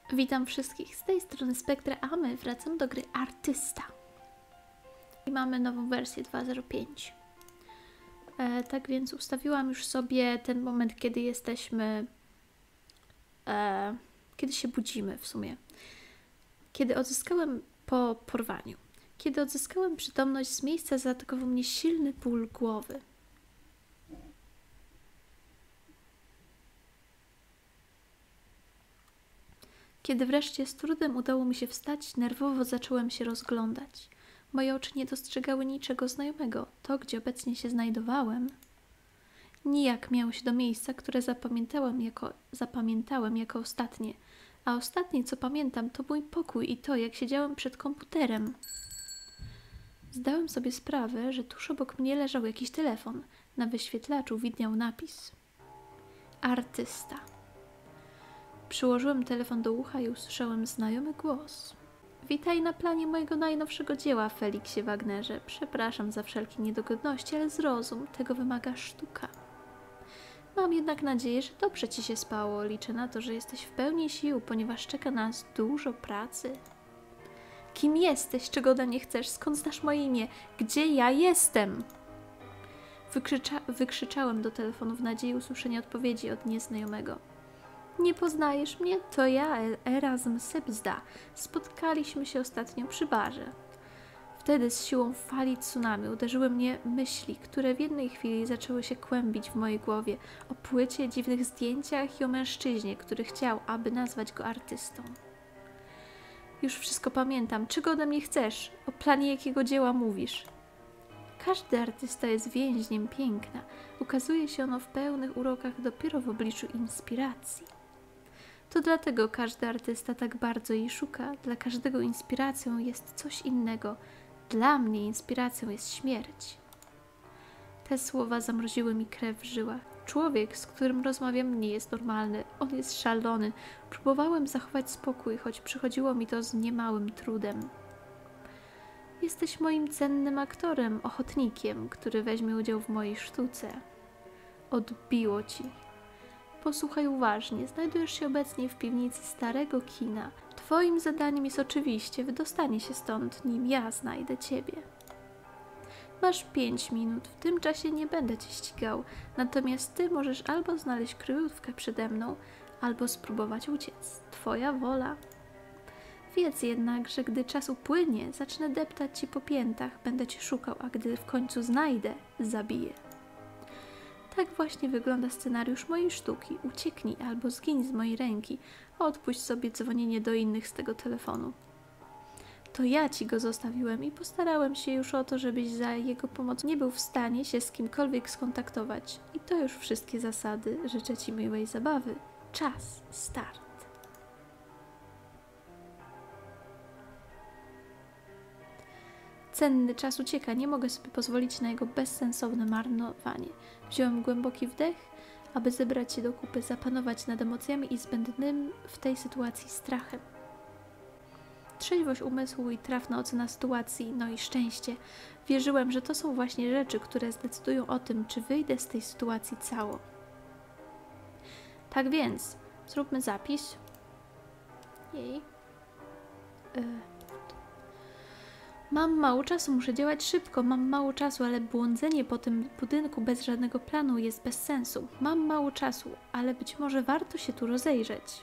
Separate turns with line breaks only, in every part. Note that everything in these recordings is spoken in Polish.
Witam wszystkich, z tej strony Spektra, a my wracamy do gry Artysta. I mamy nową wersję 2.05. Tak więc ustawiłam już sobie ten moment, kiedy jesteśmy... kiedy się budzimy w sumie. Kiedy odzyskałem po porwaniu. Kiedy odzyskałem przytomność, z miejsca zaatakował mnie silny ból głowy. Kiedy wreszcie z trudem udało mi się wstać, nerwowo zacząłem się rozglądać. Moje oczy nie dostrzegały niczego znajomego. To, gdzie obecnie się znajdowałem, nijak miało się do miejsca, które zapamiętałem jako ostatnie. A ostatnie, co pamiętam, to mój pokój i to, jak siedziałem przed komputerem. Zdałem sobie sprawę, że tuż obok mnie leżał jakiś telefon. Na wyświetlaczu widniał napis: Artysta. Przyłożyłem telefon do ucha i usłyszałem znajomy głos. Witaj na planie mojego najnowszego dzieła, Feliksie Wagnerze. Przepraszam za wszelkie niedogodności, ale zrozum, tego wymaga sztuka. Mam jednak nadzieję, że dobrze ci się spało. Liczę na to, że jesteś w pełni sił, ponieważ czeka nas dużo pracy. Kim jesteś? Czego ode mnie chcesz? Skąd znasz moje imię? Gdzie ja jestem? Wykrzyczałem do telefonu w nadziei usłyszenia odpowiedzi od nieznajomego. Nie poznajesz mnie? To ja, Erasm Sebzda. Spotkaliśmy się ostatnio przy barze. Wtedy z siłą fali tsunami uderzyły mnie myśli, które w jednej chwili zaczęły się kłębić w mojej głowie o płycie, dziwnych zdjęciach i o mężczyźnie, który chciał, aby nazwać go artystą. Już wszystko pamiętam. Czego ode mnie chcesz? O planie jakiego dzieła mówisz? Każdy artysta jest więźniem piękna. Ukazuje się ono w pełnych urokach dopiero w obliczu inspiracji. To dlatego każdy artysta tak bardzo jej szuka. Dla każdego inspiracją jest coś innego. Dla mnie inspiracją jest śmierć. Te słowa zamroziły mi krew w żyłach. Człowiek, z którym rozmawiam, nie jest normalny. On jest szalony. Próbowałem zachować spokój, choć przychodziło mi to z niemałym trudem. Jesteś moim cennym aktorem, ochotnikiem, który weźmie udział w mojej sztuce. Odbiło ci. Posłuchaj uważnie, znajdujesz się obecnie w piwnicy starego kina. Twoim zadaniem jest oczywiście wydostanie się stąd, nim ja znajdę ciebie. Masz 5 minut, w tym czasie nie będę cię ścigał, natomiast ty możesz albo znaleźć kryjówkę przede mną, albo spróbować uciec. Twoja wola. Wiedz jednak, że gdy czas upłynie, zacznę deptać ci po piętach, będę cię szukał, a gdy w końcu znajdę, zabiję. Tak właśnie wygląda scenariusz mojej sztuki. Ucieknij albo zgiń z mojej ręki. Odpuść sobie dzwonienie do innych z tego telefonu. To ja ci go zostawiłem i postarałem się już o to, żebyś za jego pomocą nie był w stanie się z kimkolwiek skontaktować. I to już wszystkie zasady. Życzę ci miłej zabawy. Czas, start. Cenny czas ucieka, nie mogę sobie pozwolić na jego bezsensowne marnowanie. Wziąłem głęboki wdech, aby zebrać się do kupy, zapanować nad emocjami i zbędnym w tej sytuacji strachem. Trzeźwość umysłu i trafna ocena sytuacji, no i szczęście. Wierzyłem, że to są właśnie rzeczy, które zdecydują o tym, czy wyjdę z tej sytuacji cało. Tak więc, zróbmy zapis. Mam mało czasu, muszę działać szybko, mam mało czasu, ale błądzenie po tym budynku bez żadnego planu jest bez sensu. Mam mało czasu, ale być może warto się tu rozejrzeć.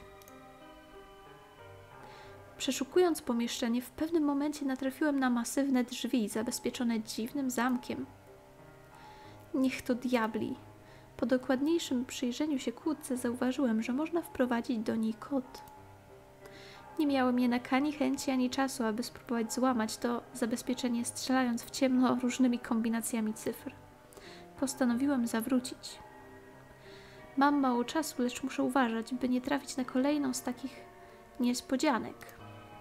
Przeszukując pomieszczenie, w pewnym momencie natrafiłem na masywne drzwi zabezpieczone dziwnym zamkiem. Niech to diabli. Po dokładniejszym przyjrzeniu się kłódce zauważyłem, że można wprowadzić do niej kod. Nie miałem jednak ani chęci, ani czasu, aby spróbować złamać to zabezpieczenie, strzelając w ciemno różnymi kombinacjami cyfr. Postanowiłem zawrócić. Mam mało czasu, lecz muszę uważać, by nie trafić na kolejną z takich niespodzianek.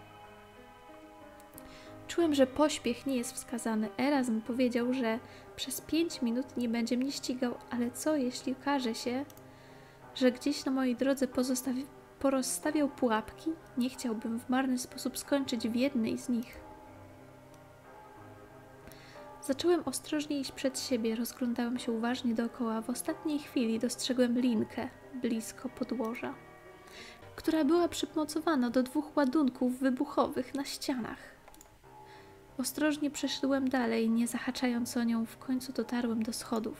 Czułem, że pośpiech nie jest wskazany. Erasm powiedział, że przez 5 minut nie będzie mnie ścigał, ale co jeśli okaże się, że gdzieś na mojej drodze porozstawiał pułapki? Nie chciałbym w marny sposób skończyć w jednej z nich. Zacząłem ostrożnie iść przed siebie, rozglądałem się uważnie dookoła. W ostatniej chwili dostrzegłem linkę blisko podłoża. która była przymocowana do 2 ładunków wybuchowych na ścianach. Ostrożnie przeszedłem dalej, nie zahaczając o nią, w końcu dotarłem do schodów.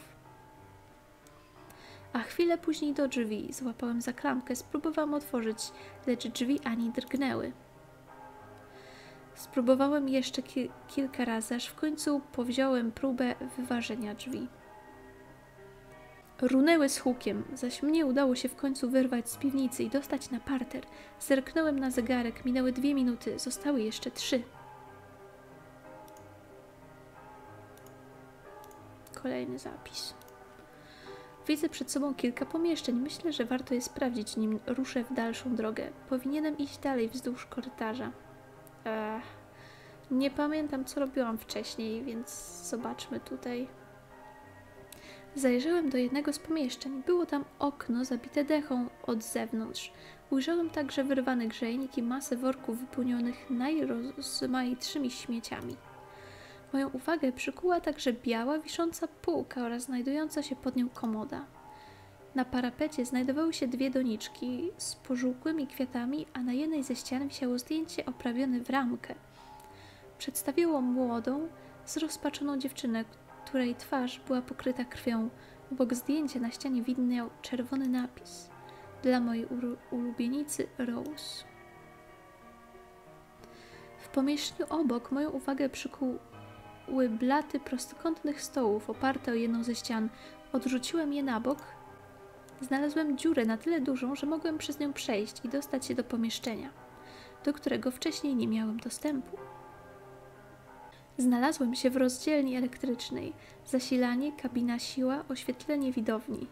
A chwilę później do drzwi. Złapałem za klamkę, spróbowałam otworzyć, lecz drzwi ani drgnęły. Spróbowałem jeszcze kilka razy, aż w końcu powziąłem próbę wyważenia drzwi. Runęły z hukiem, zaś mnie udało się w końcu wyrwać z piwnicy i dostać na parter. Zerknąłem na zegarek, minęły 2 minuty, zostały jeszcze 3. Kolejny zapis. Widzę przed sobą kilka pomieszczeń. Myślę, że warto je sprawdzić, nim ruszę w dalszą drogę. Powinienem iść dalej wzdłuż korytarza. Nie pamiętam, co robiłam wcześniej, więc zobaczmy tutaj. Zajrzałem do jednego z pomieszczeń. Było tam okno zabite dechą od zewnątrz. Ujrzałem także wyrwany grzejnik i masę worków wypełnionych najrozmaitszymi śmieciami. Moją uwagę przykuła także biała, wisząca półka oraz znajdująca się pod nią komoda. Na parapecie znajdowały się 2 doniczki z pożółkłymi kwiatami, a na jednej ze ścian wisiało zdjęcie oprawione w ramkę. Przedstawiło młodą, zrozpaczoną dziewczynę, której twarz była pokryta krwią. Obok zdjęcia na ścianie widniał czerwony napis: dla mojej ulubienicy Rose. W pomieszczeniu obok moją uwagę przykuły blaty prostokątnych stołów oparte o jedną ze ścian. Odrzuciłem je na bok. Znalazłem dziurę na tyle dużą, że mogłem przez nią przejść i dostać się do pomieszczenia, do którego wcześniej nie miałem dostępu. Znalazłem się w rozdzielni elektrycznej. Zasilanie, kabina siła, oświetlenie widowni.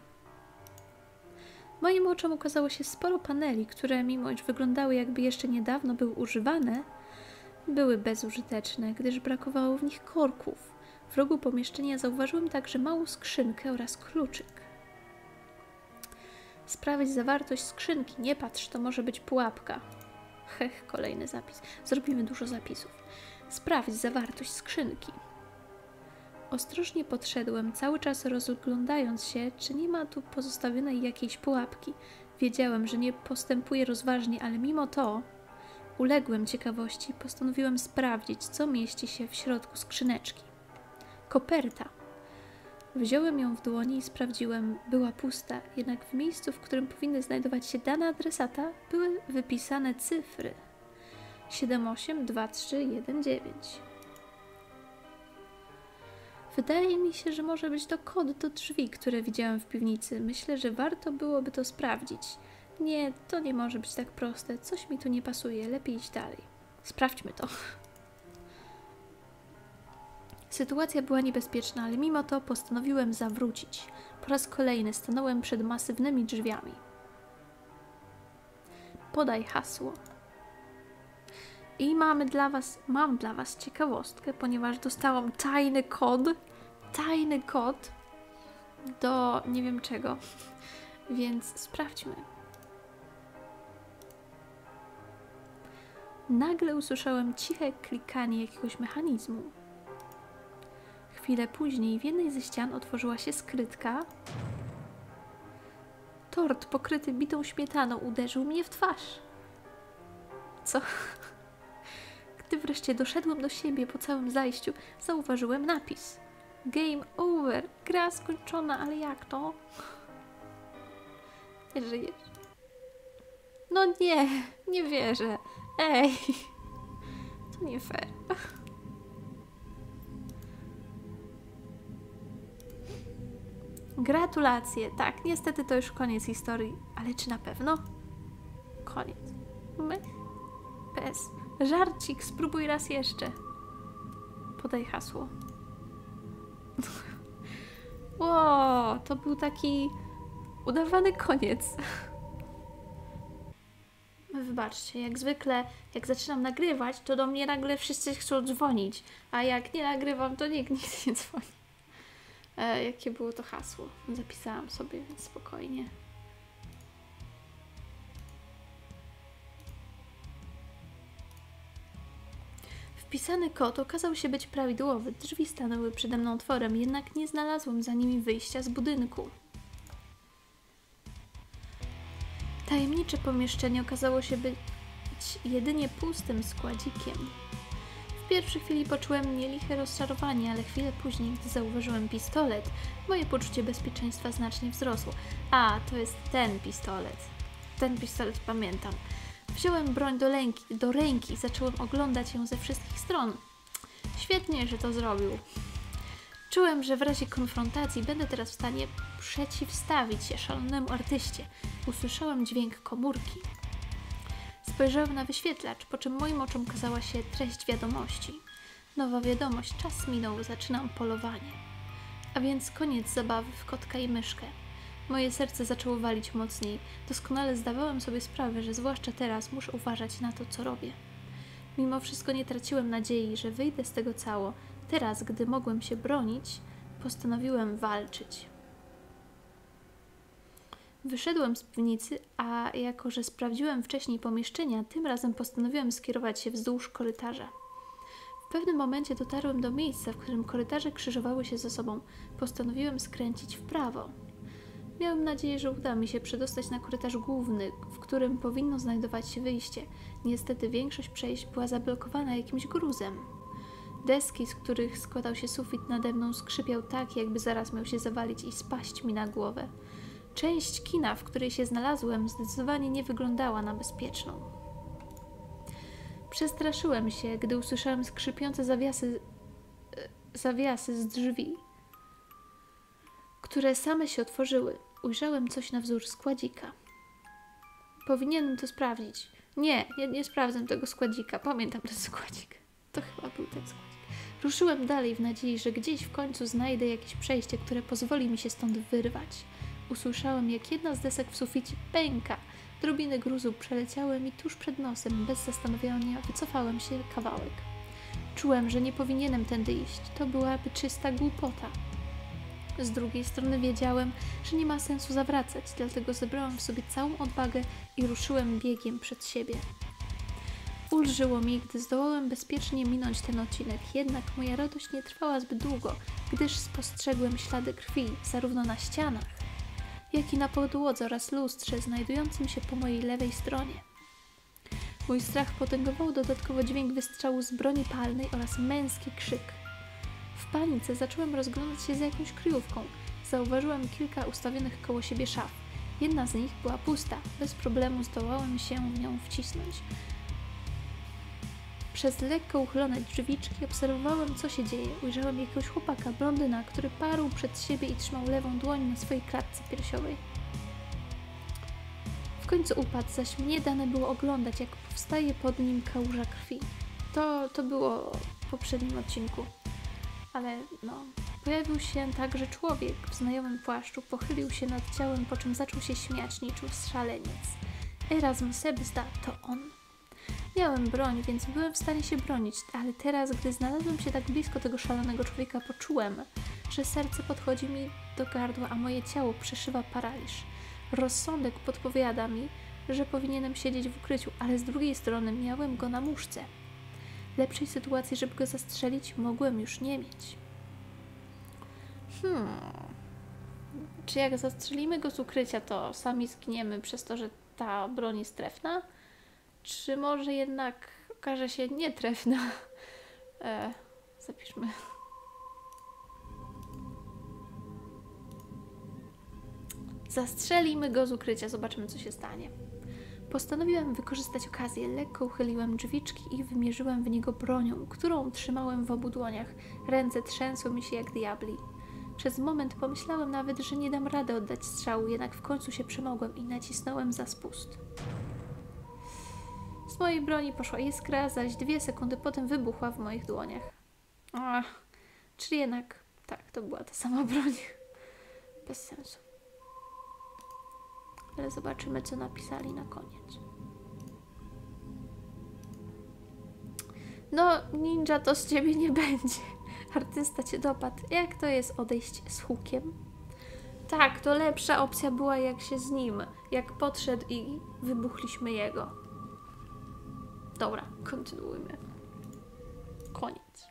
Moim oczom ukazało się sporo paneli, które mimo iż wyglądały jakby jeszcze niedawno były używane, były bezużyteczne, gdyż brakowało w nich korków. W rogu pomieszczenia zauważyłem także małą skrzynkę oraz kluczyk. Sprawdź zawartość skrzynki. Nie patrz, to może być pułapka. Hech, kolejny zapis. Zrobimy dużo zapisów. Sprawdź zawartość skrzynki. Ostrożnie podszedłem, cały czas rozglądając się, czy nie ma tu pozostawionej jakiejś pułapki. Wiedziałem, że nie postępuję rozważnie, ale mimo to uległem ciekawości i postanowiłem sprawdzić, co mieści się w środku skrzyneczki. Koperta. Wziąłem ją w dłoni i sprawdziłem. Była pusta, jednak w miejscu, w którym powinny znajdować się dane adresata, były wypisane cyfry. 782319. Wydaje mi się, że może być to kod do drzwi, które widziałem w piwnicy. Myślę, że warto byłoby to sprawdzić. Nie, to nie może być tak proste. Coś mi tu nie pasuje. Lepiej iść dalej. Sprawdźmy to. Sytuacja była niebezpieczna, ale mimo to postanowiłem zawrócić. Po raz kolejny stanąłem przed masywnymi drzwiami. Podaj hasło. I mam dla was ciekawostkę, ponieważ dostałam tajny kod do nie wiem czego, więc sprawdźmy. Nagle usłyszałem ciche klikanie jakiegoś mechanizmu. Chwilę później w jednej ze ścian otworzyła się skrytka. Tort pokryty bitą śmietaną uderzył mnie w twarz. Co? Gdy wreszcie doszedłem do siebie po całym zajściu, zauważyłem napis. Game over. Gra skończona, ale jak to? Nie żyjesz. No nie, nie wierzę. Ej, to nie fair. Gratulacje. Tak, niestety to już koniec historii. Ale czy na pewno? Koniec. Bez. Żarcik, spróbuj raz jeszcze. Podaj hasło. Ło, to był taki udawany koniec. Wybaczcie, jak zwykle, jak zaczynam nagrywać, to do mnie nagle wszyscy chcą dzwonić, a jak nie nagrywam, to nikt nie dzwoni. Jakie było to hasło? Zapisałam sobie, więc spokojnie. Wpisany kod okazał się być prawidłowy. Drzwi stanęły przede mną otworem, jednak nie znalazłem za nimi wyjścia z budynku. Tajemniczy tajemnicze pomieszczenie okazało się być jedynie pustym składzikiem. W pierwszej chwili poczułem nieliche rozczarowanie, ale chwilę później, gdy zauważyłem pistolet, moje poczucie bezpieczeństwa znacznie wzrosło. A, to jest ten pistolet. Ten pistolet pamiętam. Wziąłem broń do ręki i zacząłem oglądać ją ze wszystkich stron. Świetnie, że to zrobił. Czułem, że w razie konfrontacji będę teraz w stanie przeciwstawić się szalonemu artyście. Usłyszałem dźwięk komórki. Spojrzałem na wyświetlacz, po czym moim oczom ukazała się treść wiadomości. Nowa wiadomość, czas minął, zaczynam polowanie. A więc koniec zabawy w kotka i myszkę. Moje serce zaczęło walić mocniej. Doskonale zdawałem sobie sprawę, że zwłaszcza teraz muszę uważać na to, co robię. Mimo wszystko nie traciłem nadziei, że wyjdę z tego cało. Teraz, gdy mogłem się bronić, postanowiłem walczyć. Wyszedłem z piwnicy, a jako że sprawdziłem wcześniej pomieszczenia, tym razem postanowiłem skierować się wzdłuż korytarza. W pewnym momencie dotarłem do miejsca, w którym korytarze krzyżowały się ze sobą. Postanowiłem skręcić w prawo. Miałem nadzieję, że uda mi się przedostać na korytarz główny, w którym powinno znajdować się wyjście. Niestety większość przejść była zablokowana jakimś gruzem. Deski, z których składał się sufit nade mną, skrzypiał tak, jakby zaraz miał się zawalić i spaść mi na głowę. Część kina, w której się znalazłem, zdecydowanie nie wyglądała na bezpieczną. Przestraszyłem się, gdy usłyszałem skrzypiące zawiasy z drzwi, które same się otworzyły. Ujrzałem coś na wzór składzika. Powinienem to sprawdzić. Nie sprawdzę tego składzika. Pamiętam ten składzik. To chyba był ten składzik. Ruszyłem dalej w nadziei, że gdzieś w końcu znajdę jakieś przejście, które pozwoli mi się stąd wyrwać. Usłyszałem, jak jedna z desek w suficie pęka. Drobiny gruzu przeleciały mi tuż przed nosem. Bez zastanowienia wycofałem się kawałek. Czułem, że nie powinienem tędy iść. To byłaby czysta głupota. Z drugiej strony wiedziałem, że nie ma sensu zawracać, dlatego zebrałem w sobie całą odwagę i ruszyłem biegiem przed siebie. Ulżyło mi, gdy zdołałem bezpiecznie minąć ten odcinek, jednak moja radość nie trwała zbyt długo, gdyż spostrzegłem ślady krwi zarówno na ścianach, jak i na podłodze oraz lustrze znajdującym się po mojej lewej stronie. Mój strach potęgował dodatkowo dźwięk wystrzału z broni palnej oraz męski krzyk. W panice zacząłem rozglądać się za jakąś kryjówką. Zauważyłem kilka ustawionych koło siebie szaf. Jedna z nich była pusta. Bez problemu zdołałem się w nią wcisnąć. Przez lekko uchylone drzwiczki obserwowałem, co się dzieje. Ujrzałem jakiegoś chłopaka, blondyna, który parł przed siebie i trzymał lewą dłoń na swojej klatce piersiowej. W końcu upadł, zaś mnie dane było oglądać, jak powstaje pod nim kałuża krwi. To było w poprzednim odcinku. Ale pojawił się także człowiek w znajomym płaszczu, pochylił się nad ciałem, po czym zaczął się śmiać niczym szaleniec. Erasm Sebzda to on. Miałem broń, więc byłem w stanie się bronić, ale teraz, gdy znalazłem się tak blisko tego szalonego człowieka, poczułem, że serce podchodzi mi do gardła, a moje ciało przeszywa paraliż. Rozsądek podpowiada mi, że powinienem siedzieć w ukryciu, ale z drugiej strony miałem go na muszce. Lepszej sytuacji, żeby go zastrzelić, mogłem już nie mieć. Czy jak zastrzelimy go z ukrycia, to sami zginiemy przez to, że ta broń jest trefna? Czy może jednak okaże się nietrefna? Zapiszmy. Zastrzelimy go z ukrycia, zobaczymy, co się stanie. Postanowiłem wykorzystać okazję, lekko uchyliłem drzwiczki i wymierzyłem w niego bronią, którą trzymałem w obu dłoniach. Ręce trzęsły mi się jak diabli. Przez moment pomyślałem nawet, że nie dam rady oddać strzału, jednak w końcu się przemogłem i nacisnąłem za spust. Z mojej broni poszła iskra, zaś 2 sekundy potem wybuchła w moich dłoniach. Czyli jednak, tak, to była ta sama broń. Bez sensu. Ale zobaczymy, co napisali na koniec. Ninja to z ciebie nie będzie. Artysta cię dopadł. Jak to jest odejść z hukiem? Tak, to lepsza opcja była jak się z nim. Jak podszedł i wybuchliśmy jego. Dobra, kontynuujmy. Koniec.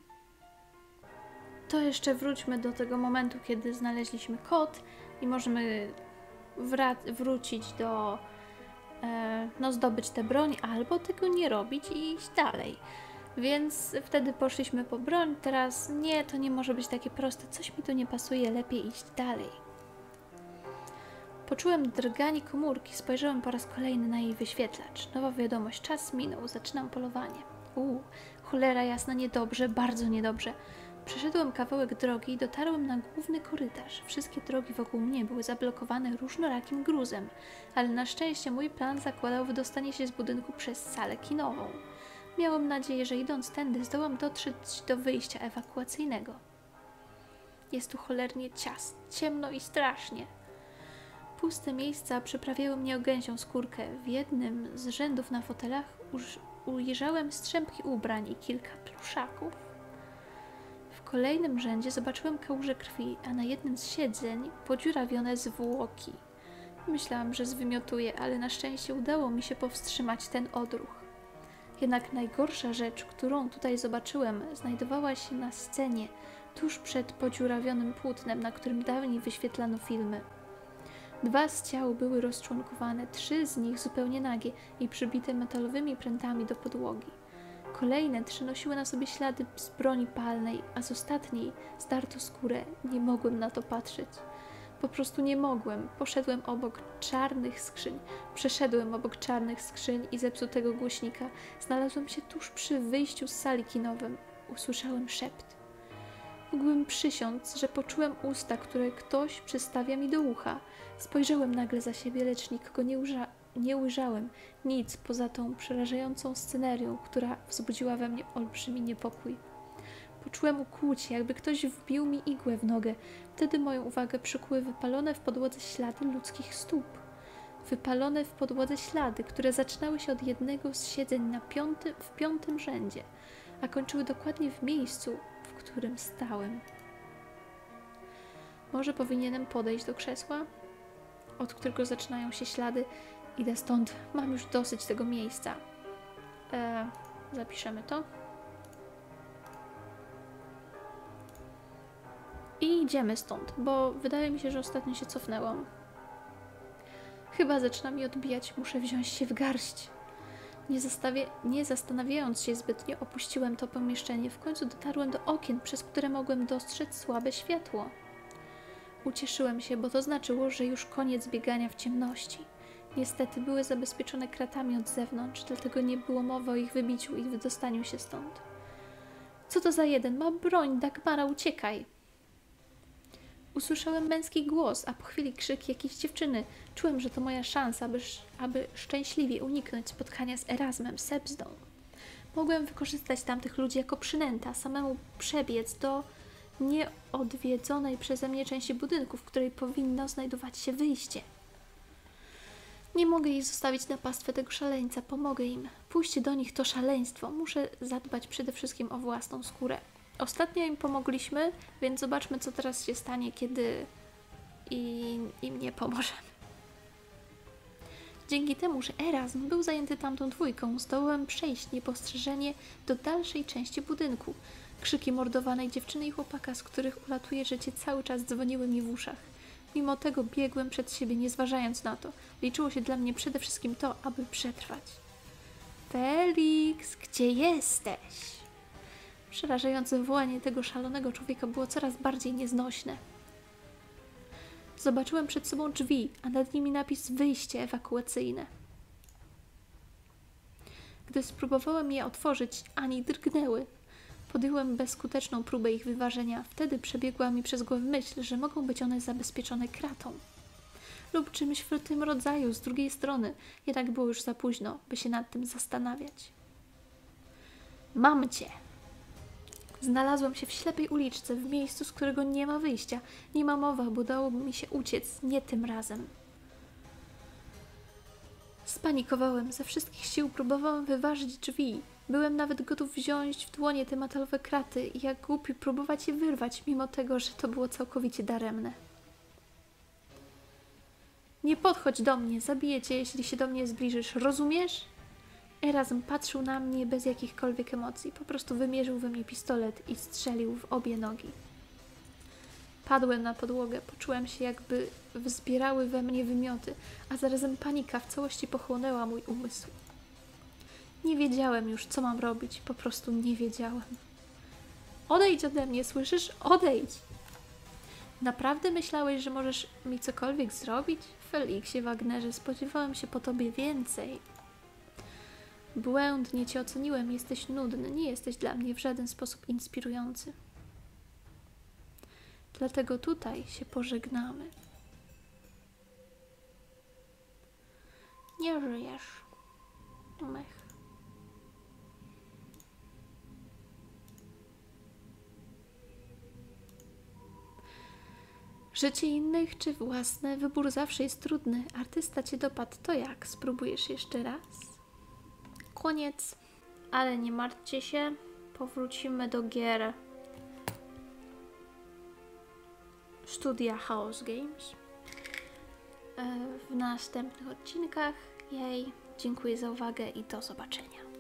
To jeszcze wróćmy do tego momentu, kiedy znaleźliśmy kod i możemy wrócić do no, zdobyć tę broń, albo tego nie robić i iść dalej. Więc wtedy poszliśmy po broń, teraz nie, to nie może być takie proste, coś mi tu nie pasuje, lepiej iść dalej. Poczułem drganie komórki, spojrzałem po raz kolejny na jej wyświetlacz. Nowa wiadomość, czas minął, zaczynam polowanie. Cholera jasna, niedobrze, bardzo niedobrze. Przeszedłem kawałek drogi i dotarłem na główny korytarz. Wszystkie drogi wokół mnie były zablokowane różnorakim gruzem, ale na szczęście mój plan zakładał wydostanie się z budynku przez salę kinową. Miałem nadzieję, że idąc tędy zdołam dotrzeć do wyjścia ewakuacyjnego. Jest tu cholernie ciemno i strasznie. Puste miejsca przyprawiały mnie o gęsią skórkę. W jednym z rzędów na fotelach ujrzałem strzępki ubrań i kilka pluszaków. W kolejnym rzędzie zobaczyłem kałuże krwi, a na jednym z siedzeń podziurawione zwłoki. Myślałam, że zwymiotuję, ale na szczęście udało mi się powstrzymać ten odruch. Jednak najgorsza rzecz, którą tutaj zobaczyłem, znajdowała się na scenie, tuż przed podziurawionym płótnem, na którym dawniej wyświetlano filmy. 2 z ciał były rozczłonkowane, 3 z nich zupełnie nagie i przybite metalowymi prętami do podłogi. Kolejne 3 nosiły na sobie ślady z broni palnej, a z ostatniej zdarto skórę. Nie mogłem na to patrzeć. Po prostu nie mogłem. Przeszedłem obok czarnych skrzyń i zepsutego głośnika. Znalazłem się tuż przy wyjściu z sali kinowym. Usłyszałem szept. Mógłbym przysiąc, że poczułem usta, które ktoś przystawia mi do ucha. Spojrzałem nagle za siebie, lecz nikogo nie ujrzałem. Nic poza tą przerażającą scenerią, która wzbudziła we mnie olbrzymi niepokój. Poczułem ukłucie, jakby ktoś wbił mi igłę w nogę. Wtedy moją uwagę przykuły wypalone w podłodze ślady ludzkich stóp. Wypalone w podłodze ślady, które zaczynały się od jednego z siedzeń w 5. rzędzie, a kończyły dokładnie w miejscu, w którym stałem. Może powinienem podejść do krzesła, od którego zaczynają się ślady. Idę stąd, mam już dosyć tego miejsca. Zapiszemy to. I idziemy stąd, bo wydaje mi się, że ostatnio się cofnęłam. Chyba zaczyna mi odbijać, muszę wziąć się w garść. Nie zastanawiając się zbytnio, opuściłem to pomieszczenie. W końcu dotarłem do okien, przez które mogłem dostrzec słabe światło. Ucieszyłem się, bo to znaczyło, że już koniec biegania w ciemności. Niestety były zabezpieczone kratami od zewnątrz, dlatego nie było mowy o ich wybiciu i wydostaniu się stąd. Co to za jeden? Ma broń, Dagmara, uciekaj! Usłyszałem męski głos, a po chwili krzyk jakiejś dziewczyny. Czułem, że to moja szansa, aby szczęśliwie uniknąć spotkania z Erasmem Sebzdą. Mogłem wykorzystać tamtych ludzi jako przynęta, samemu przebiec do nieodwiedzonej przeze mnie części budynku, w której powinno znajdować się wyjście. Nie mogę ich zostawić na pastwę tego szaleńca, pomogę im. Pójście do nich to szaleństwo. Muszę zadbać przede wszystkim o własną skórę. Ostatnio im pomogliśmy, więc zobaczmy, co teraz się stanie, kiedy im nie pomożemy. Dzięki temu, że Erasm był zajęty tamtą dwójką, zdołałem przejść niepostrzeżenie do dalszej części budynku. Krzyki mordowanej dziewczyny i chłopaka, z których ulatuje życie, cały czas dzwoniły mi w uszach. Mimo tego biegłem przed siebie, nie zważając na to. Liczyło się dla mnie przede wszystkim to, aby przetrwać. Felix, gdzie jesteś? Przerażające wołanie tego szalonego człowieka było coraz bardziej nieznośne. Zobaczyłem przed sobą drzwi, a nad nimi napis wyjście ewakuacyjne. Gdy spróbowałem je otworzyć, ani drgnęły. Podjąłem bezskuteczną próbę ich wyważenia. Wtedy przebiegła mi przez głowę myśl, że mogą być one zabezpieczone kratą lub czymś w tym rodzaju z drugiej strony. Jednak było już za późno, by się nad tym zastanawiać. Mam cię! Znalazłem się w ślepej uliczce, w miejscu, z którego nie ma wyjścia. Nie ma mowy, bo dało mi się uciec. Nie tym razem. Spanikowałem. Ze wszystkich sił próbowałem wyważyć drzwi. Byłem nawet gotów wziąć w dłonie te metalowe kraty i jak głupi próbować je wyrwać, mimo tego, że to było całkowicie daremne. Nie podchodź do mnie, zabiję cię, jeśli się do mnie zbliżysz. Rozumiesz? Erasm patrzył na mnie bez jakichkolwiek emocji. Po prostu wymierzył we mnie pistolet i strzelił w obie nogi. Padłem na podłogę, poczułem się, jakby wzbierały we mnie wymioty, a zarazem panika w całości pochłonęła mój umysł. Nie wiedziałem już, co mam robić, po prostu nie wiedziałem. Odejdź ode mnie, słyszysz? Odejdź! Naprawdę myślałeś, że możesz mi cokolwiek zrobić? Feliksie Wagnerze, spodziewałem się po tobie więcej. Błędnie cię oceniłem, jesteś nudny, nie jesteś dla mnie w żaden sposób inspirujący. Dlatego tutaj się pożegnamy. Nie żyjesz. Mech. Życie innych czy własne? Wybór zawsze jest trudny. Artysta cię dopadł, to jak? Spróbujesz jeszcze raz? Koniec. Ale nie martwcie się, powrócimy do gier studia Chaos Games w następnych odcinkach. Dziękuję za uwagę i do zobaczenia.